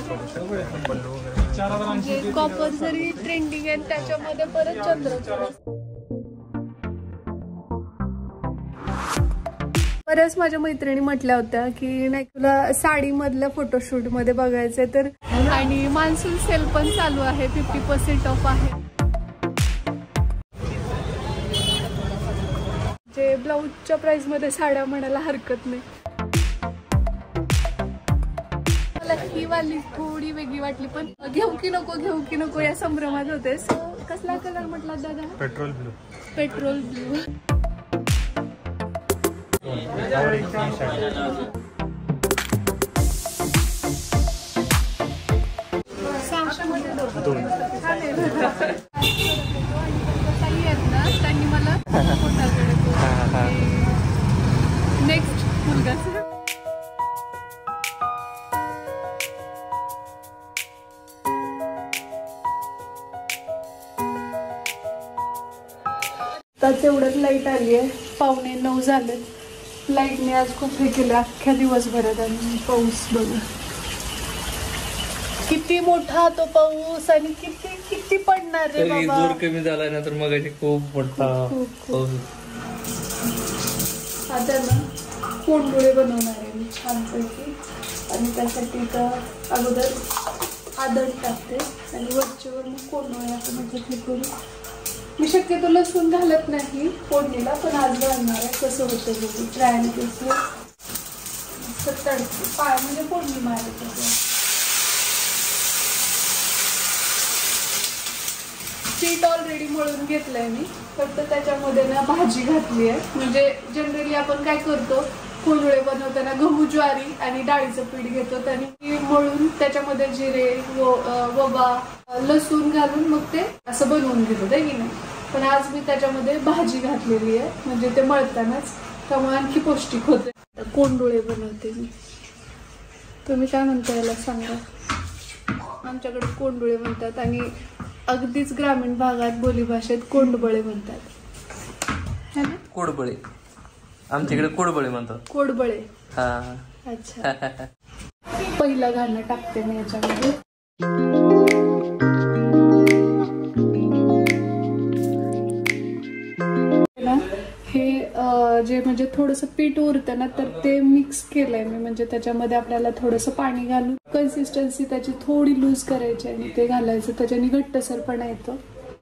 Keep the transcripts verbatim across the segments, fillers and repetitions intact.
म्हणजे कॉपर जरी ट्रेंडिंग आहे त्याच्यामध्ये परत चंद्रचूड. बऱ्याच माझ्या मैत्रिणी म्हटल्या होत्या की नाही तुला साडी मधल्या फोटोशूट मध्ये बघायचंय तर, आणि मान्सून सेल पण चालू आहे, फिफ्टी पर्सेंट ऑफ आहे. जे ब्लाऊजच्या प्राइस मध्ये साड्या म्हणायला हरकत नाही. मला ही वाली थोडी वेगळी वाटली पण घेऊ की नको घेऊ की नको या संभ्रमात होते. सो कसला कलर म्हटला दादा? Petrol blue. Petrol blue. त्यांनी मला नेक्स्ट मुलगा त्याच एवढंच लाईट आली आहे. पावणे नऊ झाले. लाईटने आज खूप हे केलं अख्ख्या दिवसभरात. आणि पाऊस बघा किती मोठा तो पाऊस आणि किती किती पडणार रे बाबा. जोर कमी झाला ना तर मग खूप मोठा पाऊस. आता ना कोंडुळे बनवणार आहे मी छानपैकी. आणि त्यासाठी तर अगोदर आदळ टाकते आणि वरच्यावर मग कोंडुळे असं म्हणजे हे करू. मी शक्यतो लसूण घालत नाही फोडणीला पण आज घालणार आहे. कसं होतं बघू ट्रायल केसलं तडकी पाय म्हणजे फोडणी मारायचं. पीठ ऑलरेडी मळून घेतलंय मी. फक्त त्याच्यामध्ये ना भाजी घातली आहे. म्हणजे जनरली आपण काय करतो कोंडुळे बनवताना गहू ज्वारी आणि डाळीचं पीठ घेतो. त्यांनी मळून त्याच्यामध्ये जिरे वबा लसूण घालून मग ते असं बनवून घेतो आहे की नाही. पण आज मी त्याच्यामध्ये भाजी घातलेली आहे म्हणजे ते मळतानाच, त्यामुळे आणखी पौष्टिक होते. कोंडुळे बनवते मी. तुम्ही काय म्हणता याला सांगा. आमच्याकडे कोंडुळे म्हणतात आणि अगदीच ग्रामीण भागात बोलीभाषेत कोंडबळे म्हणतात. है ना? कोडबळे. आमच्याकडे कोडबळे म्हणतात. कोडबळे. हा अच्छा. पहिला घालणं टाकते मी याच्यामध्ये. हे जे म्हणजे थोडंसं पीठ उरतं ना तर ते मिक्स केलंय मी. म्हणजे त्याच्यामध्ये आपल्याला थोडंसं पाणी घालून कन्सिस्टन्सी त्याची थोडी लूज करायची आणि ते घालायचं. त्याच्याने घट्टसरपणा येतो.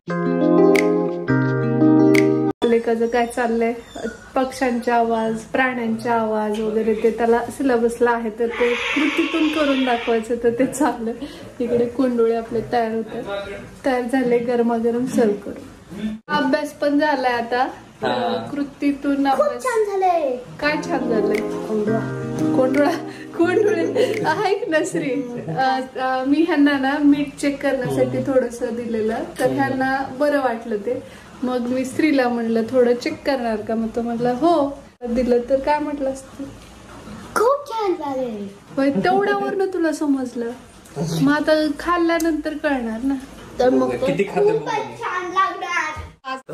लेखाचं काय चाललंय पक्ष्यांचे आवाज प्राण्यांचे आवाज वगैरे ते त्याला सिलेबसला आहे तर ते कृतीतून करून दाखवायचं तर ते चाललंय. इकडे कोंडुळे आपले तयार होतात. तयार झाले गरमागरम सर्व करू. अभ्यास पण झालाय आता. कृतीतून अभ्यास छान झालंय. काय छान झालंय? कोंडुळा कोंडुळे ऐक ना श्री. मी ह्यांना ना मीठ चेक करण्यासाठी थोडस दिलेलं तर ह्यांना बरं वाटलं ते. मग मी स्त्रीला म्हणलं थोडं चेक करणार का. मग तो म्हटलं हो. दिलं तर काय म्हटलं असतं खूप छान झाले. तेवढ्यावरनं तुला समजलं. मग आता खाल्ल्यानंतर कळणार ना. तर मग किती खूपच छान लागणार.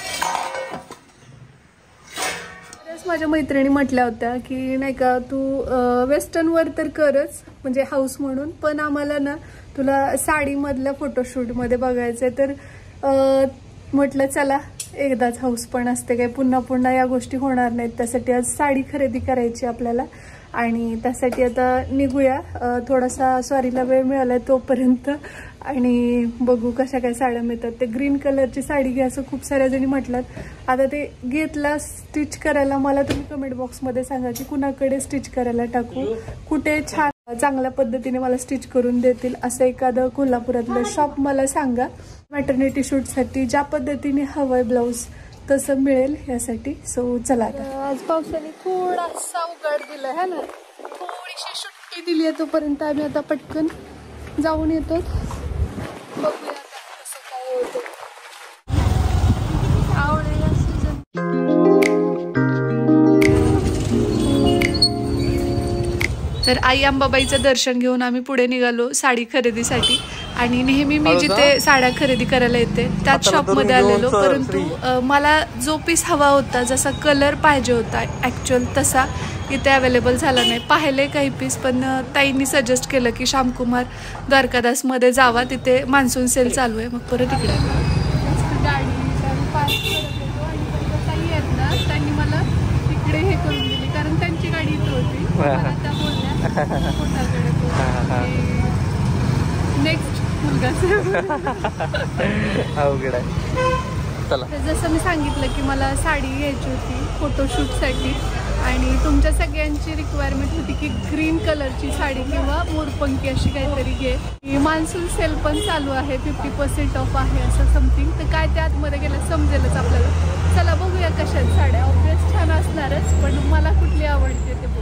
माझ्या मैत्रिणी म्हटल्या होत्या की नाही का तू वेस्टर्न वर तर करच म्हणजे हाऊस म्हणून, पण आम्हाला ना तुला साडी मधल्या फोटोशूट मध्ये बघायचंय. तर म्हटलं चला एकदाच हाऊस पण असते काय पुन्हा पुन्हा या गोष्टी होणार नाहीत. त्यासाठी आज साडी खरेदी करायची आपल्याला आणि त्यासाठी आता निघूया. थोडासा स्वारीला वेळ मिळालाय तोपर्यंत आणि बघू कशा काय साड्या मिळतात. ते ग्रीन कलरची साडी घ्या असं खूप साऱ्या जणी म्हटलात. आता ते घेतला स्टिच करायला मला तुम्ही कमेंट बॉक्समध्ये सांगा की कुणाकडे स्टिच करायला टाकू, कुठे छान चांगल्या पद्धतीने मला स्टिच करून देतील असं एखादं कोल्हापुरातलं शॉप मला सांगा. मॅटर्निटी शूटसाठी ज्या पद्धतीने हवंय ब्लाऊज तसं मिळेल यासाठी. सो चला आता. आज पावसाने थोडासा उघाड दिला है ना, थोडीशी सुट्टी दिली आहे तोपर्यंत आम्ही आता पटकन जाऊन येतो. बघूया आता कसं काय होतं. आवडेल सीझन. तर आई अंबाबाईचं दर्शन घेऊन आम्ही पुढे निघालो साडी खरेदीसाठी. आणि नेहमी मी जिथे साड्या खरेदी करायला येते त्याच शॉपमध्ये आलेलो. परंतु मला जो पीस हवा होता जसा कलर पाहिजे होता ॲक्च्युअल तसा इथे अवेलेबल झाला नाही. पाहिले काही पीस, पण ताईंनी सजेस्ट केलं की श्यामकुमार द्वारकादासमध्ये जावा, तिथे मान्सून सेल चालू आहे. मग परत इकडे गाडी पास करत होतो आणि ताई आहेत ना, त्यांनी मला इकडे हे करून दिली, कारण त्यांची गाडी इथं होती. त्या बोलल्या नेक्स्ट अवघड आहे. चला, जसं मी सांगितलं की मला साडी घ्यायची होती फोटोशूटसाठी, आणि तुमच्या सगळ्यांची रिक्वायरमेंट होती की ग्रीन कलरची साडी किंवा मोरपंखी अशी काहीतरी घे. मान्सून सेल पण चालू आहे, फिफ्टी पर्सेंट ऑफ आहे असं समथिंग. तर काय त्या आतमध्ये गेलं समजेलच आपल्याला. चला बघूया कशात साड्या. ऑब्वियस छान असणारच, पण मला कुठली आवडते ते बघू.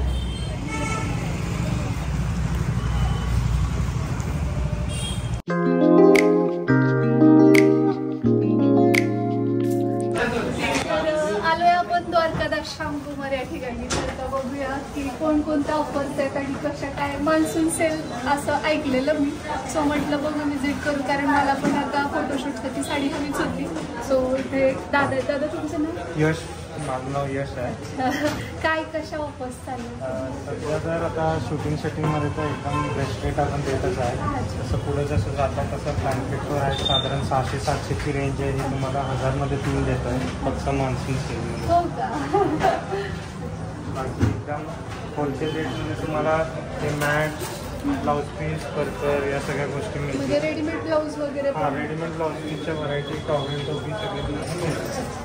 द्वारकादास श्यामकुमार या ठिकाणी. तर आता बघूया की कोणकोणत्या ऑफर्स आहेत आणि कशा काय. मान्सून सेल असं ऐकलेलं मी, सो म्हटलं बघू व्हिजिट करू, कारण मला पण आता फोटोशूटसाठी साडी हवीच होती. सो इथे दादा दादा तुमचं नाव? यश. माझं नाव यश आहे. काय कशा ऑफर्स चालू सध्या तर आता शूटिंग सेटिंगमध्ये तर एकदम बेस्ट रेट आपण देतच आहे. तसं पुढे जसं जाता तसं ब्लँकेटवर आहे, साधारण सहाशे सातशेची रेंज आहे. ही तुम्हाला हजारमध्ये तीन देत आहे फक्त मान्सून सेलमध्ये. हो का? बाकी एकदम होलसेल रेटमध्ये तुम्हाला ते मॅट, ब्लाऊज पीस, पर्कर या सगळ्या गोष्टी मिळतील. रेडीमेड ब्लाऊज वगैरे? हां, रेडीमेड ब्लाऊज पीसच्या व्हरायटी, टॉवेल, टोपी सगळे तुम्हाला मिळतात.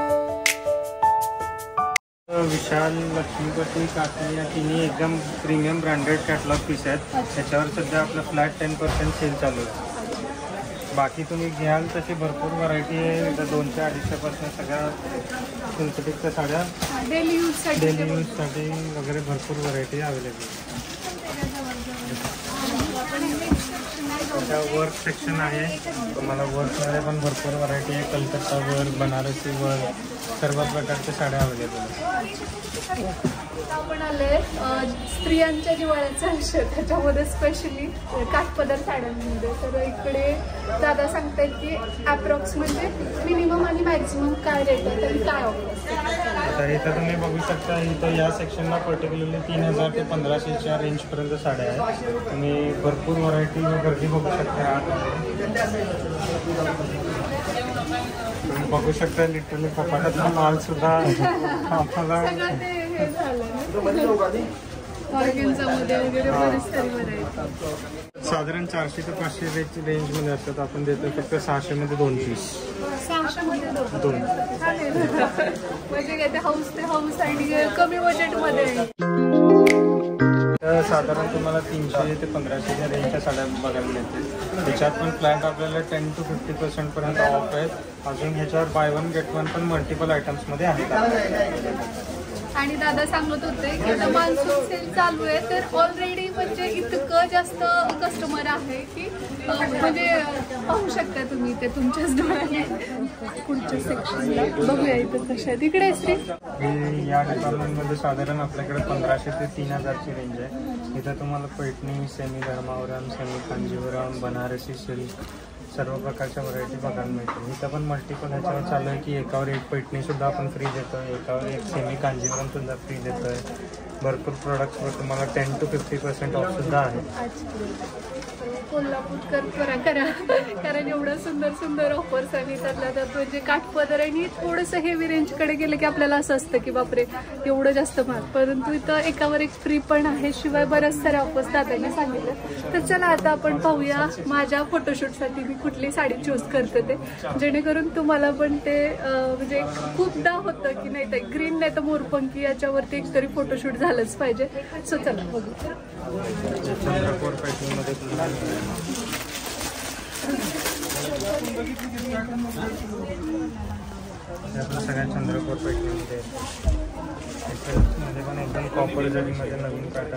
विशाल, लक्ष्मीपती, काकी या तिन्ही एकदम प्रीमियम ब्रँडेड कॅटलॉग पीस आहेत. त्याच्यावर सध्या आपलं फ्लॅट टेन पर्सेंट सेल चालू आहे. बाकी तुम्ही घ्याल तशी भरपूर व्हरायटी आहे. दोनशे अडीचशेपासून सगळ्या सिंथेटिकच्या साड्या डेली यूजसाठी डेली यूजसाठी वगैरे भरपूर व्हरायटी अवेलेबल आहे. वर्क सेक्शन आहे, तुम्हाला वर्कमध्ये पण भरपूर व्हरायटी आहे. कलकत्ता वर्क, बनारसी वर्क, सर्व प्रकारच्या साड्या अवेलेबल आहेत. आपण आले स्त्रियांच्या जिव्हाळ्याचा विषय, त्याच्यामध्ये स्पेशली काठपदर साड्यांमध्ये. तर इकडे दादा सांगतायत की अप्रॉक्स म्हणजे मिनिमम आणि मॅक्सिमम काय रेट आहे आणि काय ऑफर असते. तर इथं तुम्ही बघू शकता, इथं या सेक्शनला पर्टिक्युलरली तीन हजार ते पंधराशेच्या रेंजपर्यंत साड्या आहेत. तुम्ही भरपूर व्हरायटी व गर्दी बघू शकता. तुम्ही बघू शकता लिटरली कपाटातला माल सुद्धा आम्हाला साधारण चारशे ते पाचशे रेंजमध्ये असतात. आपण देतो फक्त सहाशे मध्ये दोन पीस. सहाशे मध्ये दोन म्हणजे काय ते हाऊस ते हाऊस आणि कमी बजेटमध्ये. साधारण तुम्हाला तीनशे ते पंधराशेच्या रेंजच्या साड्या बघायला मिळतील. त्याच्यात पण फ्लॅट आपल्याला टेन टू फिफ्टी पर्सेंट पर्यंत ऑफ आहेत. अजून ह्याच्यावर बाय वन गेट वन पण मल्टिपल आयटम्समध्ये आहेत. आणि दादा सांगत होते की आता मान्सून सेल चालू आहे, तर ऑलरेडी म्हणजे इतकं जास्त कस्टमर आहे की म्हणजे पाहू शकता तुम्ही ते तुमच्याच डोळ्याने. पुढच्या सेक्शनला बघूया इथं कशा आहेत. इकडे श्री या डिपार्टमेंटमध्ये साधारण आपल्याकडे पंधराशे ते तीन हजारची रेंज आहे. इथं तुम्हाला Paithani, semi Dharmavaram, semi Kanjeevaram, Banarasi silk सर्व प्रकारच्या व्हरायटी बघायला मिळतील. इथं पण मल्टिपल ह्याच्यावर चालू आहे की एकावर एक पैठणीसुद्धा आपण फ्री देतो आहे, एकावर एक सेमी कांजीवरमसुद्धा फ्री देतो आहे. भरपूर प्रोडक्ट्सवर तुम्हाला टेन टू फिफ्टी पर्सेंट ऑफसुद्धा आहे. कोल्हापूरकर करा करा कारण एवढं सुंदर सुंदर ऑफर्स आणि त्यातल्या त्यात म्हणजे काठपदर आणि थोडंसं हेवी रेंजकडे गेलं की आपल्याला असं असतं की बापरे एवढं जास्त महाग, परंतु इथं एकावर एक फ्री पण आहे. शिवाय बऱ्याच साऱ्या ऑफर्स दादांनी सांगितलं. तर चला आता आपण पाहूया माझ्या फोटोशूटसाठी मी कुठली साडी चूज करते ते, जेणेकरून तुम्हाला पण ते म्हणजे खूपदा होतं की नाही तर ग्रीन नाही तर मोरपंखी याच्यावरती एक तरी फोटोशूट झालंच पाहिजे. सो चला बघू. सगळ्या चंद्रपूर पैठणीमध्ये मध्ये पण एकदम कॉपर जरीमध्ये नवीन पॅटर्न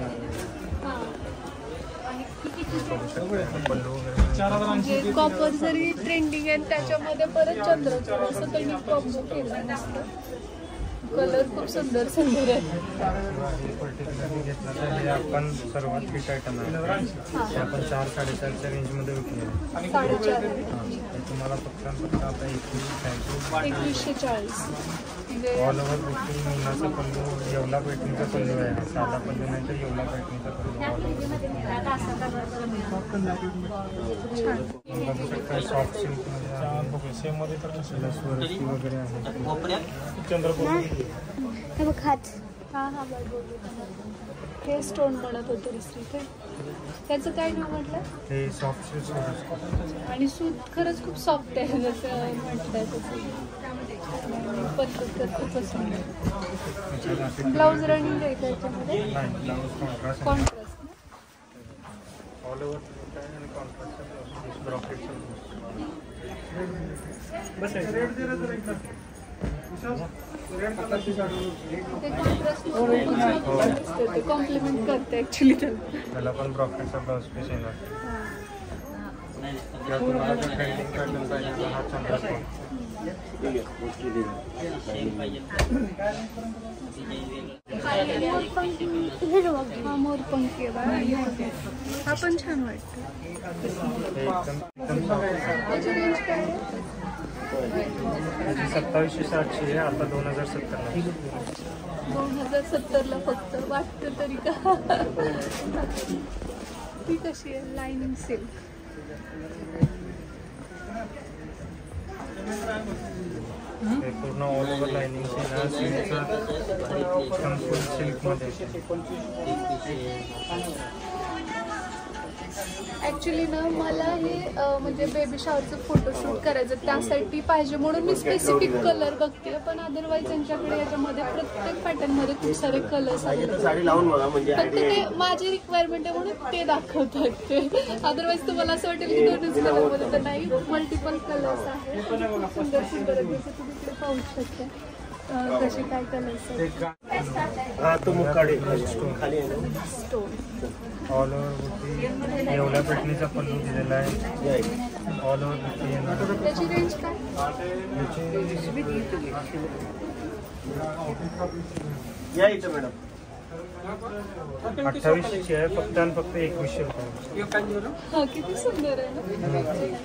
आहे. कॉपर जरी ट्रेंडिंग आहे त्याच्यामध्ये परत चंद्रपूर असं त्यांनी कॉम्बो केलं नसतं. कलर खूप सुंदर सुंदर आहे. पर्टिक्युलरली घेतलं तर हे आपण सर्वात फिट आयटम आहे. ते आपण चार साडेचारच्या रेंजमध्ये विकले. साडेचार तुम्हाला फक्त फक्त आता एकवीस एकवीसशे चाळीस म्हणजे ऑल ओव्हर बुकिंग मुलाचा पल्लू येवला पैठणीचा पल्लू आहे. साधा पल्लू नाही तर येवला पैठणीचा पल्लू ऑल ओव्हर छान. बघू शकता सॉफ्ट सिल्कमध्ये सेममध्ये तर स्वरस्ती वगैरे आहे. चंद्रपूर हा हा हे स्टोन बनत होते ते त्याचं काय नाव म्हटलं? हे सॉफ्ट सिल्क आणि सूत खरंच खूप सॉफ्ट आहे जसं म्हटलंय तसं. पद्धत खूपच सुंदर. ब्लाऊज रनिंग आहे त्याच्यामध्ये नाही blouse contrast contrast all over आणि कॉन्ट्रास्ट ब्रॉकेटचं बस रेट दिला तर एकदा ते कॉन्ट्रास्ट ते कॉम्प्लिमेंट करते ऍक्च्युली त्याला पण ब्रॉकेटचा ब्लाऊज पीस येणार. किंवा तुम्हाला जर ट्रेंडिंग पॅटर्न पाहिजे तर हा चंद्रपूर हा मोरपंखी आहे. हा पण छान वाटतो. एकदम एकदम सत्तावीसशे सातशे आहे आता दोन हजार सत्तरला दोन हजार सत्तरला फक्त वाटतं तरी का. ती कशी आहे लाइनिंग सिल्क. हे पूर्ण ऑल ओव्हर लाइनिंग सिल्कचा फुल सिल्कमध्ये ऍक्च्युली ना मला हे म्हणजे बेबी शॉवरचं फोटोशूट करायचं त्यासाठी पाहिजे म्हणून मी स्पेसिफिक कलर बघते. पण अदरवाईज त्यांच्याकडे याच्यामध्ये प्रत्येक पॅटर्नमध्ये खूप सारे कलर्स आहेत. फक्त ते माझी रिक्वायरमेंट आहे म्हणून ते दाखवतात ते. अदरवाईज तुम्हाला असं वाटेल की दोनच कलरमध्ये तर नाही, मल्टिपल कलर्स आहेत. सुंदर सुंदर जसं तुम्ही इकडे पाहू शकता कसे काय कलर्स आहेत. स्टोन ऑल ओव्हर बुट्टी येवला पैठणीचा पल्लू दिलेला आहे. ऑल ओव्हर बुट्टी येणार. त्याची रेंज काय? या इथं मॅडम अठ्ठावीसशे आहे फक्त आणि फक्त एकवीसशे रुपये. हा किती सुंदर आहे ना.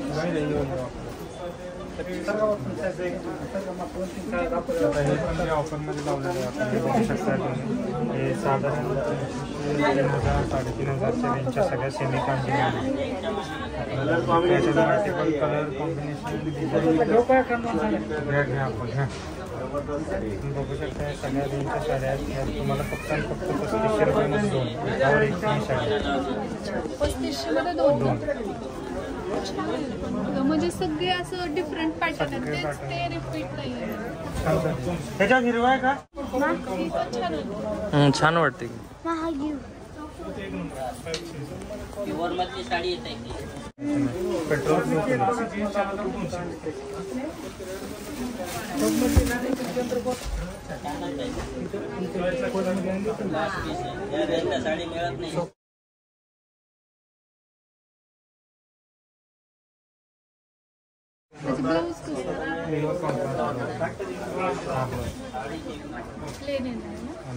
ऑफरमध्ये लावलेलं आहे आपण बघू शकता. हे साधारण तीन हजार साडेतीन हजारच्या रेंजच्या सगळ्या semi Kanji multiple colour combination घ्या आपण घ्या. तुम्ही बघू शकता सगळ्या रेंजच्या साड्या आहेत. तुम्हाला फक्त आणि फक्त पस्तीसशे रुपयामध्ये दोन त्यावर एक तीन साड्या पस्तीसशे मध्ये दोन. म्हणजे सगळे असं डिफरंट पॅटर्न आहेत तेच ते रिपीट नाही आहे. त्याच्यात हिरवा आहे का? छान वाटते. पेट्रोल साडी मिळत नाही. ब्लाऊज प्लेन येणार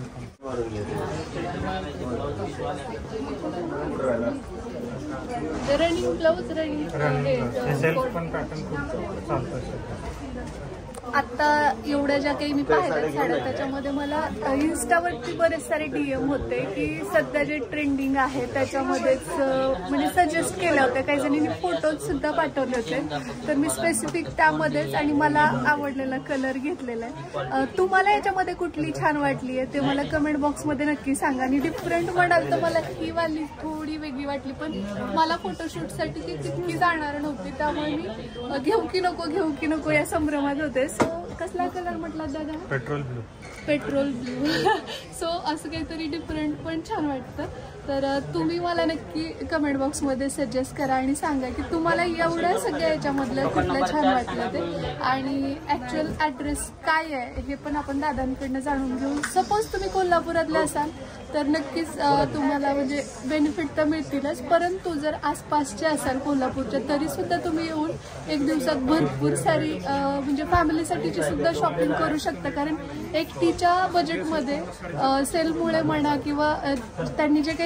ना. रनिंग ब्लाऊज रनिंग सेल्फ पण पॅटर्न खूप चालतं. आता एवढ्या ज्या काही मी पाहिल्या साड्या त्याच्यामध्ये मला इन्स्टावरती बरेच सारे डीएम होते की सध्या जे ट्रेंडिंग आहे त्याच्यामध्येच म्हणजे सजेस्ट केल्या होत्या. काही जणींनी फोटोज सुद्धा पाठवले होते. तर मी स्पेसिफिक त्यामध्येच आणि मला आवडलेला कलर घेतलेला आहे. तुम्हाला याच्यामध्ये कुठली छान वाटली आहे ते मला कमेंट बॉक्समध्ये नक्की सांगा. आणि डिफरंट म्हणाल तर मला ही वाली थोडी वेगळी वाटली पण मला फोटोशूटसाठी ती तितकी जाणार नव्हती. त्यामुळे मी घेऊ की नको घेऊ की नको या संभ्रमात होते. सो कसला कलर म्हटला दादा? Petrol blue. Petrol blue. So असं काहीतरी डिफरंट पण छान वाटतं. तर तुम्ही मला नक्की कमेंट बॉक्समध्ये सजेस्ट करा आणि सांगा की तुम्हाला एवढ्या सगळ्या याच्यामधलं कुठलं छान वाटलं ते. आणि ॲक्च्युअल ॲड्रेस काय आहे हे पण आपण दादांकडनं जाणून घेऊ. सपोज तुम्ही कोल्हापुरातले असाल तर नक्कीच तुम्हाला म्हणजे बेनिफिट तर मिळतीलच. परंतु जर आसपासचे असाल कोल्हापूरच्या तरीसुद्धा तुम्ही येऊन एक दिवसात भरपूर सारी म्हणजे फॅमिलीसाठीची सुद्धा शॉपिंग करू शकता. कारण एकटीच्या बजेटमध्ये सेलमुळे म्हणा किंवा त्यांनी जे काही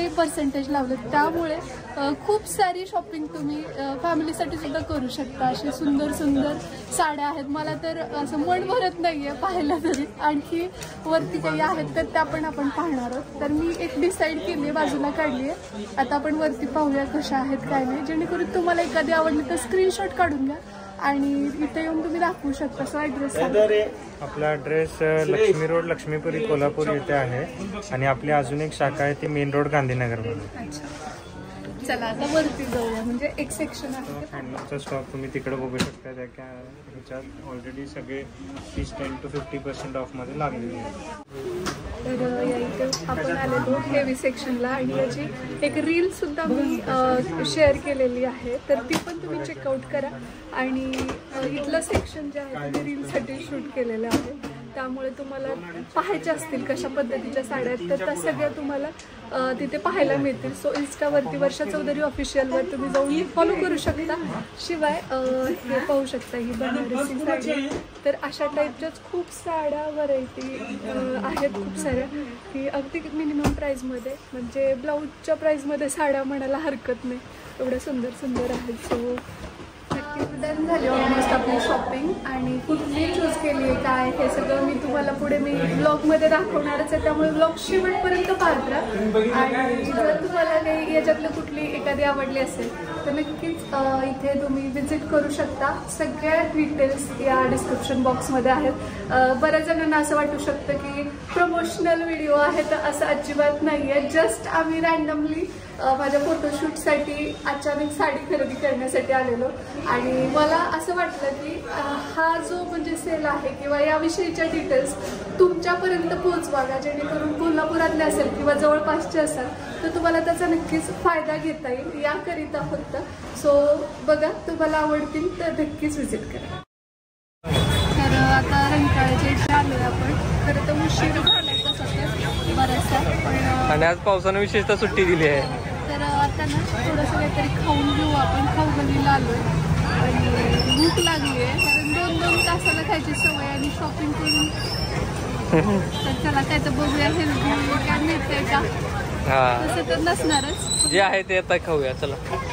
पर्सेंटेज लावलं, त्यामुळे खूप सारी शॉपिंग तुम्ही फॅमिलीसाठी सुद्धा करू शकता. असे सुंदर सुंदर साड्या आहेत. मला तर असं मन भरत नाहीये पाहायला तरी. आणखी वरती काही आहेत तर त्या पण आपण पाहणार आहोत. तर मी एक डिसाईड केली आहे, बाजूला काढली आहे. आता आपण वरती पाहूया कशा आहेत काय नाही, जेणेकरून तुम्हाला एखादी आवडली तर स्क्रीनशॉट काढून घ्या आणि इथे येऊन तुम्ही दाखवू शकता. सो ॲड्रेस आपला ॲड्रेस लक्ष्मी रोड लक्ष्मीपुरी कोल्हापूर येथे आहे आणि आपली अजून एक शाखा आहे ती मेन रोड गांधीनगरमध्ये. अच्छा, चला आता वरती जाऊया. म्हणजे एक सेक्शन आहे हँडलूमचा स्टॉक तुम्ही तिकडे बघू शकता. त्या क्या ह्याच्यात ऑलरेडी सगळे तीस टेन टू फिफ्टी पर्सेंट ऑफमध्ये लागलेली आहे. तर या इथे आपण आलेलो हेवी सेक्शनला आणि याची एक रील सुद्धा मी शेअर केलेली आहे, तर ती पण तुम्ही चेकआउट करा. आणि इथलं सेक्शन जे आहे ते रीलसाठी शूट केलेलं आहे, त्यामुळे तुम्हाला पाहायच्या असतील कशा पद्धतीच्या साड्या आहेत तर त्या सगळ्या तुम्हाला तिथे पाहायला मिळतील. सो इन्स्टावरती वर्षा चौधरी ऑफिशियलवर तुम्ही जाऊन फॉलो करू शकता. शिवाय हे पाहू शकता ही बनारसी साडी. तर अशा टाईपच्याच खूप साड्या व्हरायटी आहेत, खूप साऱ्या, की अगदी मिनिमम प्राईजमध्ये, म्हणजे ब्लाऊजच्या प्राईजमध्ये साड्या म्हणायला हरकत नाही, एवढ्या सुंदर सुंदर आहेत. सो डन झाली ऑलमोस्ट आपली शॉपिंग. आणि कुठली चूज केली आहे काय हे सगळं मी तुम्हाला पुढे मी ब्लॉगमध्ये दाखवणारच आहे, त्यामुळे ब्लॉग शेवटपर्यंत पाहत राहा. आणि जर तुम्हाला काही याच्यातली कुठली एखादी आवडली असेल तर नक्कीच इथे तुम्ही विजिट करू शकता. सगळ्या डिटेल्स या डिस्क्रिप्शन बॉक्समध्ये आहेत. बऱ्याच जणांना असं वाटू शकतं की प्रमोशनल व्हिडिओ आहे, तर असं अजिबात नाही आहे. जस्ट आम्ही रँडमली माझ्या फोटोशूटसाठी अचानक साडी खरेदी करण्यासाठी आलेलो आणि मला असं वाटलं की हा जो म्हणजे सेल आहे किंवा याविषयीच्या डिटेल्स तुमच्यापर्यंत पोहोचवाव्या, जेणेकरून कोल्हापुरातले असेल किंवा जवळपासचे असाल तर तुम्हाला त्याचा नक्कीच फायदा घेता येईल याकरिता फक्त. सो बघा, तुम्हाला आवडतील तर नक्कीच व्हिजिट करा. तर आता रंकाळ्याच्या इथे आलोय आपण. खरं तर उशीर झालाय तसा तर बराचसा, पण आणि आज पावसानं विशेषतः सुट्टी दिली आहे. तर आता ना थोडंसं काहीतरी खाऊन घेऊ आपण. खाऊ गल्लीला आलोय आणि भूक लागली आहे, कारण दोन दोन तासाला खायची सवय आणि शॉपिंग करून. तर चला काय तर बघूया हेल्दी काय मिळतंय का. तसं तर नसणारच, जे आहे ते आता खाऊया. चला.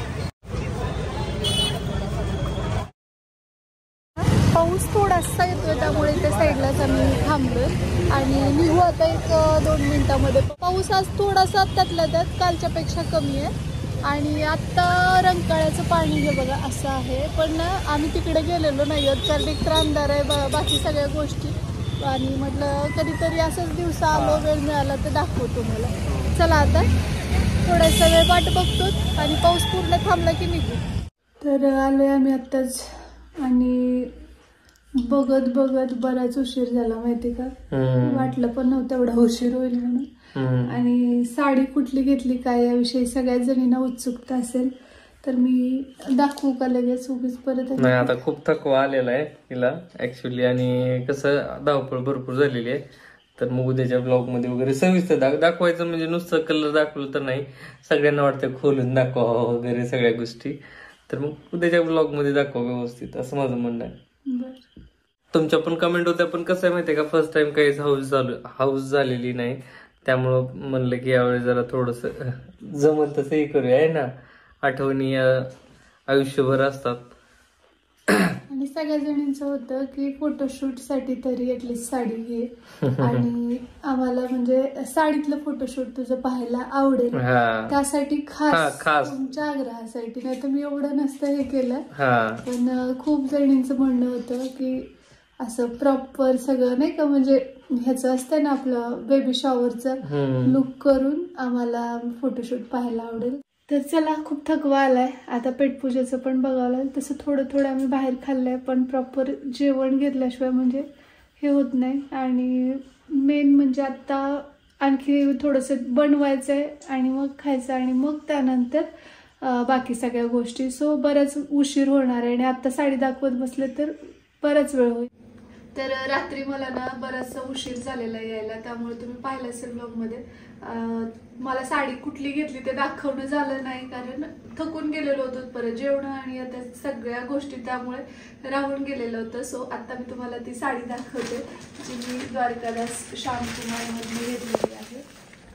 पाऊस थोडासा येतोय त्यामुळे त्या साईडलाच आम्ही थांबलोय आणि निघू आता एक दोन मिनिटांमध्ये. पाऊस आज थोडासा त्यातल्या त्यात कालच्या पेक्षा कमी आहे. आणि आत्ता रंकाळ्याचं पाणी हे बघा असं आहे, पण आम्ही तिकडे गेलेलो नाही आहोत कारण एक तर अंधार आहे बा बाकी सगळ्या गोष्टी. आणि म्हटलं कधीतरी असंच दिवसा आलो वेळ मिळाला तर दाखवतो मला. चला आता थोडासा वेळ वाट बघतो आणि पाऊस पूर्ण थांबला की निघू. तर आलोय आम्ही आत्ताच आणि बघत बघत बराच उशीर झाला माहिती का. वाटलं पण नव्हतं एवढा उशीर होईल म्हणून. आणि साडी कुठली घेतली काय याविषयी सगळ्याच जणींना उत्सुकता असेल तर मी दाखवू का लगेच उगीच परत. नाही, आता खूप थकवा आलेला आहे तिला ऍक्च्युली, आणि कसं धावपळ भरपूर झालेली आहे. तर मग उद्याच्या ब्लॉग मध्ये वगैरे सविस्तर दाख दाखवायचं म्हणजे नुसतं कलर दाखवलं तर नाही, सगळ्यांना वाटतं खोलून दाखवा वगैरे सगळ्या गोष्टी. तर मग उद्याच्या ब्लॉग मध्ये दाखवा व्यवस्थित, असं माझं म्हणणं आहे. तुमच्या पण कमेंट होत्या, पण कसं आहे माहितीये का, फर्स्ट टाइम काहीच हाऊस झालं हाऊस झालेली नाही, त्यामुळं म्हणलं की यावेळी जरा थोडस जमल तसंही करूया आहे ना. आठवणी आयुष्यभर असतात. आणि सगळ्या जणींचं होतं की फोटोशूट साठी तरी ऍटलीस्ट साडी घे. आणि आम्हाला म्हणजे साडीतलं फोटोशूट तुझं पाहायला आवडेल, त्यासाठी खास तुमच्या आग्रहासाठी. नाही तर मी एवढं नसतं हे केलं, पण खूप जणींचं म्हणणं होतं की असं प्रॉपर सगळं नाही का, म्हणजे ह्याचं असतं ना आपलं बेबी शॉवरचं लुक करून आम्हाला फोटोशूट पाहायला आवडेल. तर चला, खूप थकवा आलाय आता. पेटपूजेचं पण बघावं लागेल. तसं थोडं थोडं आम्ही बाहेर खाल्लंय, पण प्रॉपर जेवण घेतल्याशिवाय म्हणजे हे होत नाही. आणि मेन म्हणजे आता आणखी थोडंसं बनवायचंय आणि मग खायचं आणि मग त्यानंतर बाकी सगळ्या गोष्टी. सो बराच उशीर होणार आहे आणि आता साडी दाखवत बसले तर बराच वेळ होईल. तर रात्री मला ना बराचसा उशीर झालेला यायला, त्यामुळे तुम्ही पाहिलं असेल ब्लॉगमध्ये. मला साडी कुठली घेतली ते दाखवणं झालं नाही, कारण थकून गेलेलो होतो, परत जेवण आणि आता सगळ्या गोष्टी त्यामुळे राहून गेलेलं होतं. सो आता मी तुम्हाला ती साडी दाखवते जी मी द्वारकादास श्यामकुमारमधून घेतलेली आहे.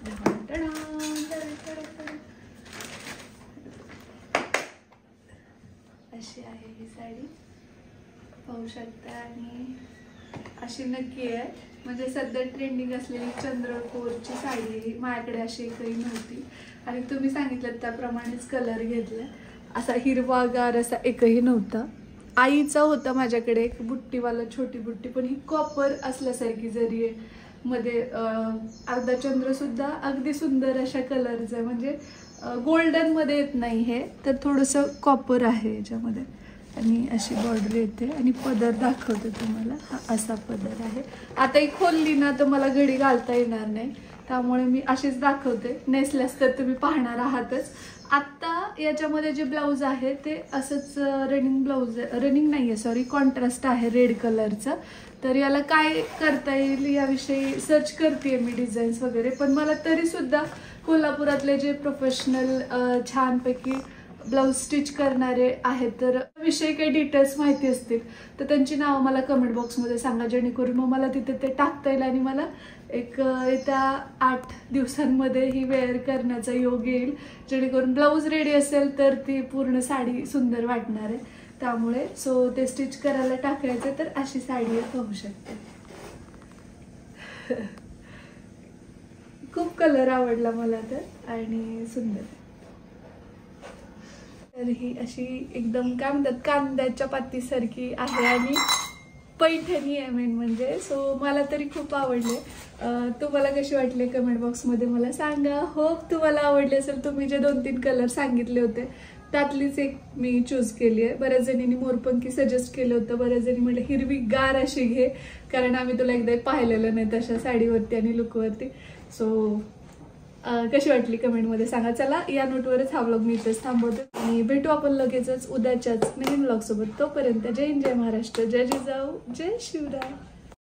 अशी आहे ही साडी, पाहू शकता. आणि अशी नक्की आहे, म्हणजे सध्या ट्रेंडिंग असलेली चंद्रकोरची साडी ही माझ्याकडे अशी एकही नव्हती. आणि तुम्ही सांगितलं त्याप्रमाणेच कलर घेतला. असा हिरवागार असा एकही नव्हता. आईचा होता माझ्याकडे एक बुट्टीवाला, छोटी बुट्टी, पण ही कॉपर असल्यासारखी जरी आहे. मध्ये अर्धा चंद्र सुद्धा अगदी सुंदर अशा कलरचं आहे, म्हणजे गोल्डन मध्ये येत नाही हे, तर थोडंसं कॉपर आहे याच्यामध्ये. आणि अशी बॉर्डर येते. आणि पदर दाखवते तुम्हाला, हा असा पदर आहे. आता ही खोलली ना तर मला घडी घालता येणार नाही, त्यामुळे मी अशीच दाखवते. नेसल्यास तर तुम्ही पाहणार आहातच. आत्ता याच्यामध्ये जे ब्लाऊज आहे ते असंच रनिंग ब्लाऊज, रनिंग नाही आहे सॉरी, कॉन्ट्रास्ट आहे रेड कलरचं. तर याला काय करता येईल याविषयी सर्च करते मी, डिझाईन्स वगैरे. पण मला तरीसुद्धा कोल्हापुरातले जे प्रोफेशनल छानपैकी ब्लाऊज स्टिच करणारे आहेत, तर विषयी काही डिटेल्स माहिती असतील तर त्यांची नावं मला कमेंट बॉक्समध्ये सांगा, जेणेकरून मग मला तिथे ते टाकता येईल आणि मला एक येत्या आठ दिवसांमध्ये ही वेअर करण्याचा योग येईल, जेणेकरून ब्लाऊज रेडी असेल तर ती पूर्ण साडी सुंदर वाटणार आहे. त्यामुळे सो ते स्टिच करायला टाकायचं, तर अशी साडी पाहू शकते. खूप कलर आवडला मला तर, आणि सुंदर. तर ही अशी एकदम काय म्हणतात कांद्याच्या पातीसारखी आहे आणि पैठणी आहे मेन म्हणजे. सो मला तरी खूप आवडले. तुम्हाला कशी वाटले कमेंट बॉक्समध्ये मला सांगा. होप तुम्हाला आवडले असेल. तुम्ही जे दोन तीन कलर सांगितले होते त्यातलीच एक मी चूज केली आहे. बऱ्याच जणींनी मोरपंखी सजेस्ट केलं होतं, बऱ्याच जणी म्हटलं हिरवी गार अशी घे, कारण आम्ही तुला एकदा पाहिलेलं नाही तशा साडीवरती आणि लुकवरती. सो कशी वाटली कमेंटमध्ये सांगा. चला या नोटवरच हा व्लॉग मी इथेच थांबवते आणि भेटू आपण लगेचच उद्याच्याच नवीन व्लॉग सोबत. तोपर्यंत जय हिंद, जय महाराष्ट्र, जय जिजाऊ, जय शिवराय.